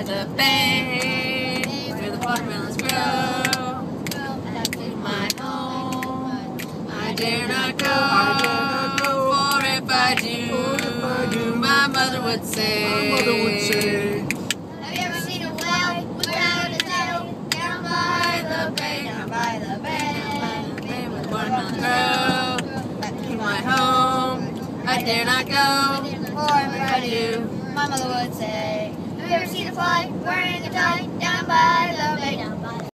the bay, where the watermelons grow. Back to my home, I dare not go, for if I do, my mother would say. Have you ever seen a whale without a tail? Down by the bay, down by the bay, Where the watermelons grow. Back to my home, I dare not go, or if I do, my mother would say. Have you ever seen a fly wearing a tie? Down by the bay, down by the bay.